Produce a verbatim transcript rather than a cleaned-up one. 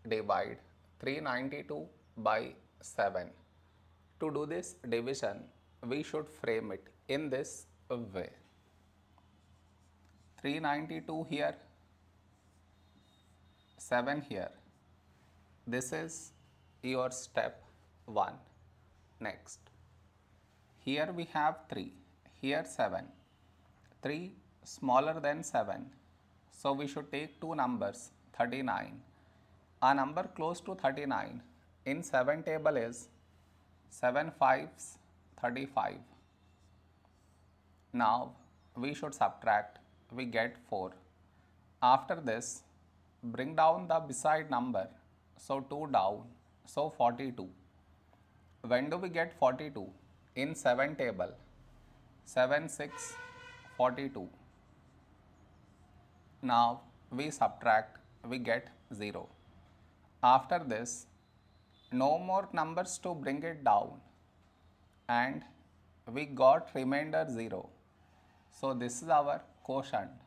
divide three hundred ninety-two by seven. To do this division, we should frame it in this way. three hundred ninety-two here, seven here. This is your step one. Next, here we have three, here seven. three smaller than seven, so we should take two numbers, thirty-nine. A number close to thirty-nine in seven table is seven fives thirty-five. Now we should subtract, we get four. After this, bring down the beside number, so two down, so forty-two. When do we get forty-two? In seven table, seven six forty-two. Now we subtract, we get zero. After this, no more numbers to bring it down, and we got remainder zero. So this is our quotient.